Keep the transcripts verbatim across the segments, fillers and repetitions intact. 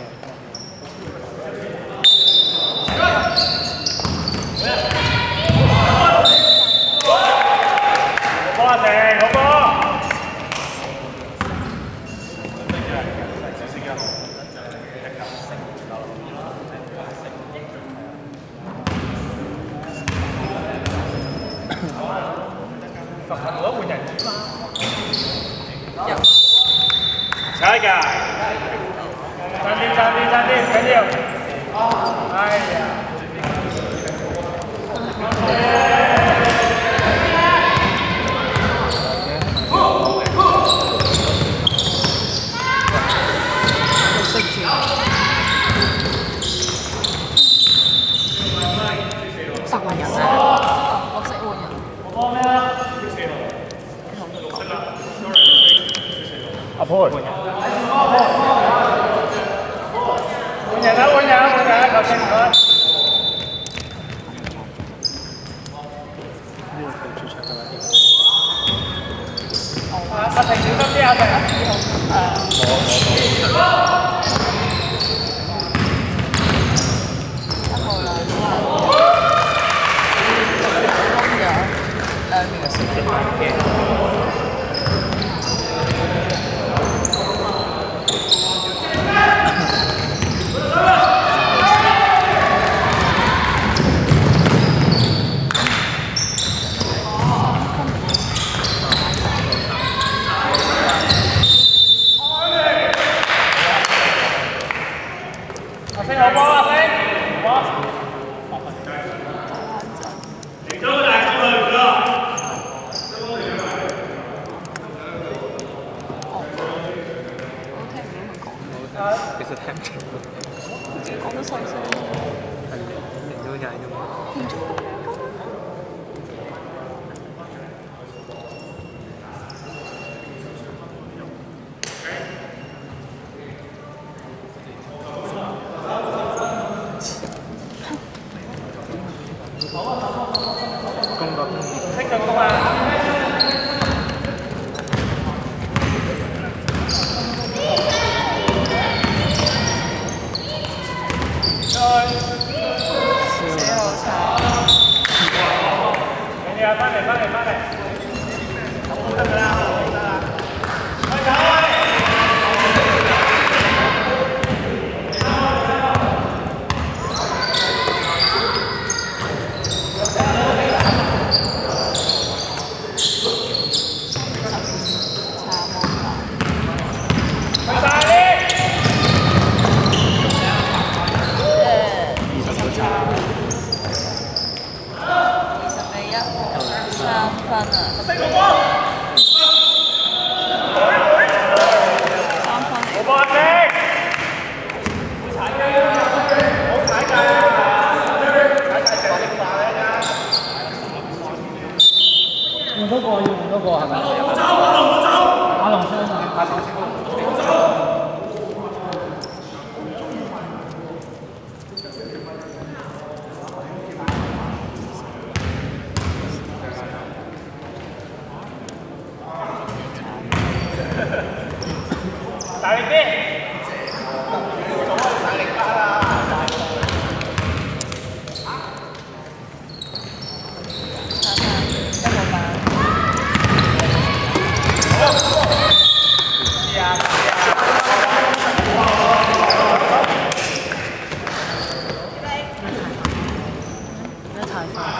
下一個，暫停暫停暫停，緊要。哎呀！ 十換人啊！我識換人。 我咩啊？阿婆。換人啦！換人啦！換人啦！求清唔該。阿婷小心啲，阿婷。誒。 其實聽唔清楚， 講得細聲。 係明咗解啫嘛。 慶祝公個公業。 識進攻啊！翻嚟翻嚟翻嚟，得㗎啦，得啦，開球！去晒啲！ 三分啊！ 四個波， 三分嚟。 冇波踢，踩界啊！冇踩界啊！踩界成隻化嚟㗎。 換嗰個要換嗰個係咪？ 阿龍走，阿龍走， 阿龍先啊！ 阿龍先。大力啲！大力啲啦！ 一個班。 係啊！ 咩太快？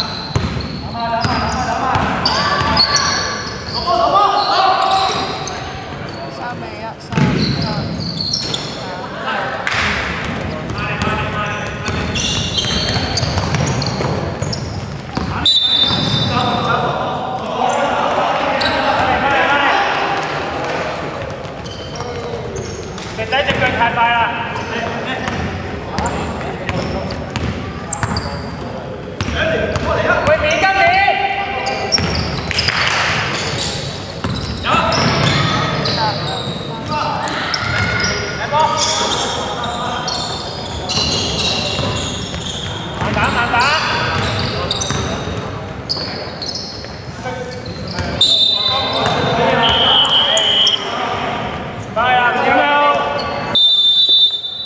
三比一，三三。肥仔隻腳太快啦！喂，面跟面！有。嚟波！慢打慢打！快啊！點樣？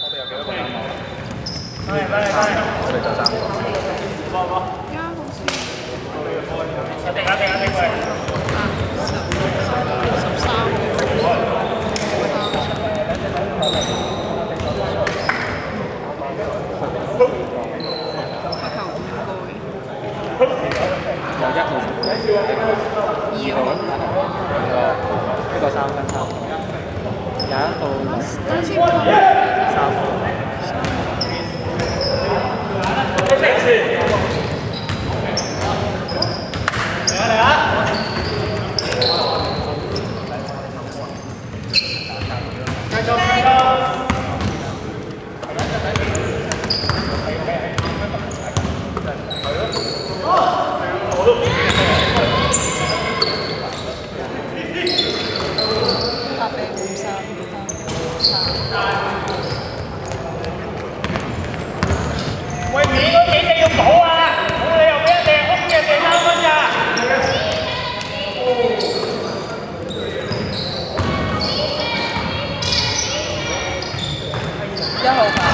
一號吧。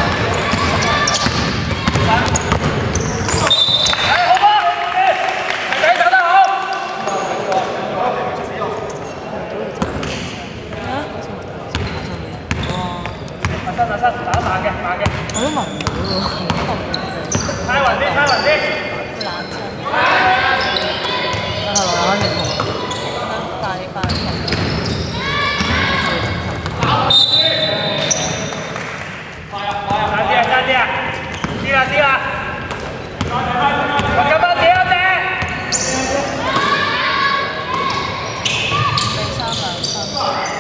哎，好吧，仔仔打得好。 啊？ 阿新阿新打得慢嘅，慢嘅。 我都聞唔到喎。 猜勻啲，猜勻啲。 冷親。啊係嘛？你同快快同。 快啲啊！快啲啊！知啦知啦。我咁多點啊姐？ 第三兩分。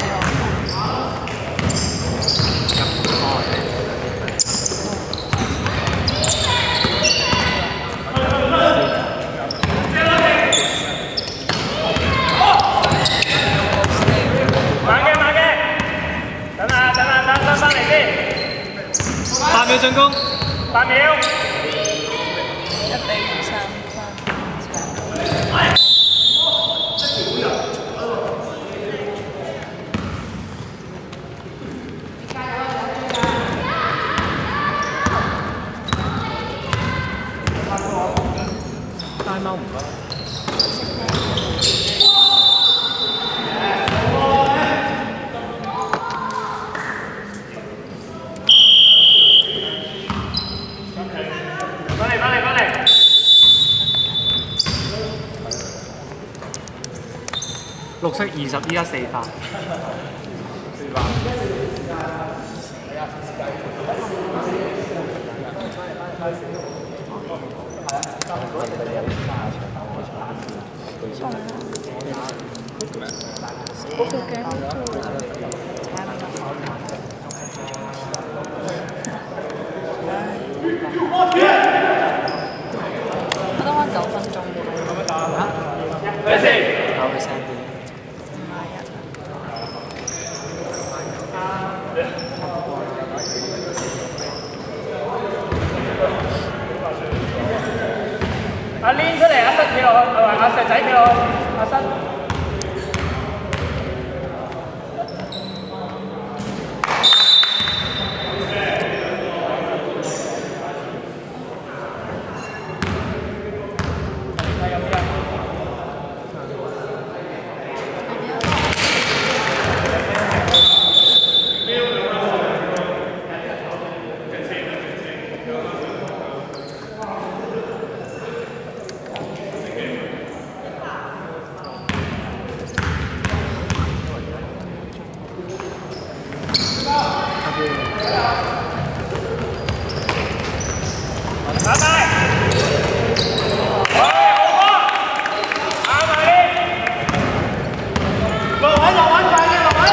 慢嘅慢嘅，等下等下等等翻嚟先。 八秒進攻。 八秒。 一比二三分。 大貓唔該。 翻嚟翻嚟翻嚟。 綠色二十，依家四發。 我個鏡我得翻九分鐘喎。 咩先？ 九 percent 啲。 唔係啊。 阿 Lin 出嚟，阿新企落去，係咪？阿石仔企落去，阿新。拜拜。喂，好波，啱埋啲。落位落位快啲落位。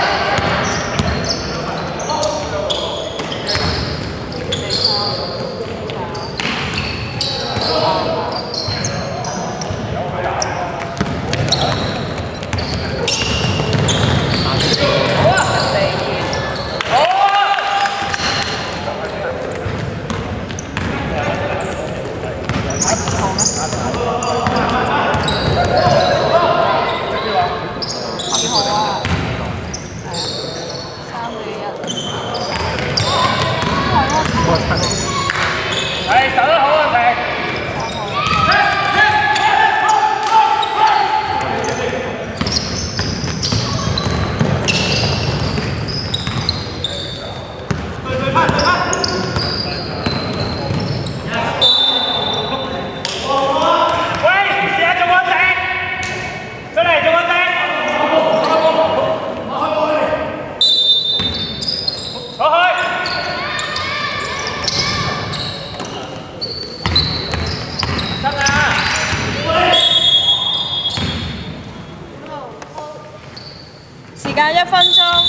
好啊。好啊。 幾好啊！係啊，三比一。 係走得好啊，平。 時間一分鐘。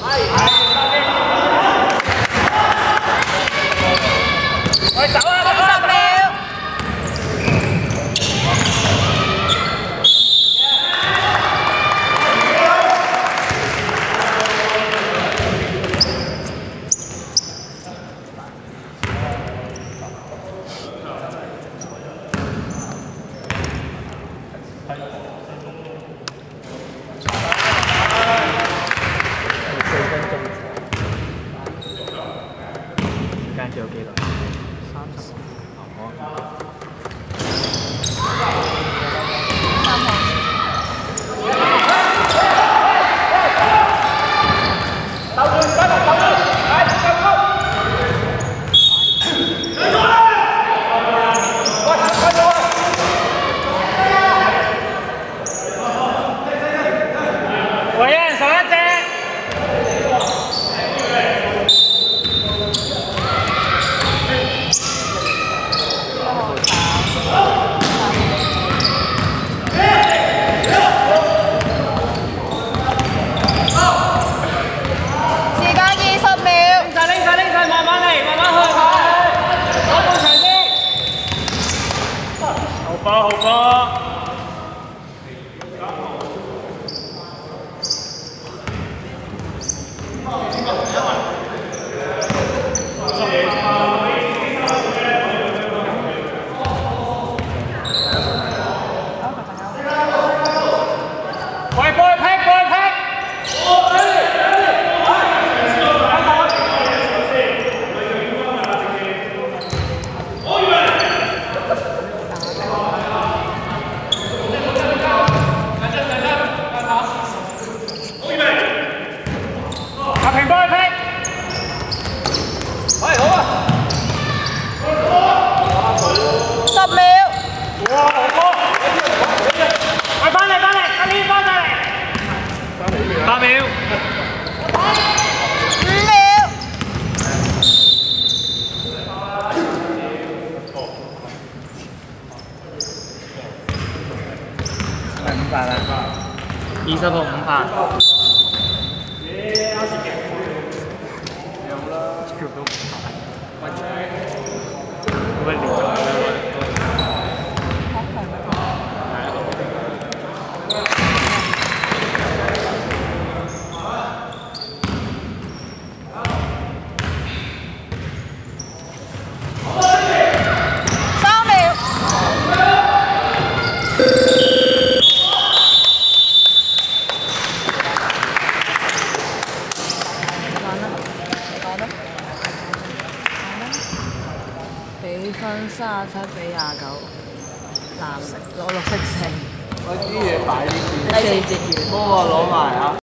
喂，走啊！ 六十秒。 時間仲有幾耐？三十。 喂，有人上一隻。 時間二十秒。 拎晒拎晒拎晒，慢慢嚟，慢慢去，攞到場先。好波好波。喂，過去劈，過去劈。阿平幫佢劈。係好啊。 十秒。 哇，好波！喂，翻嚟翻嚟，阿軒翻嚟。 八秒。 五秒。 係五發啦。二十六五發。叫到五發。喂，連咗。 三秒。比分三十七比廿九，藍色攞綠色四。 我啲嘢擺呢邊。 第四節完。 幫我攞埋啊！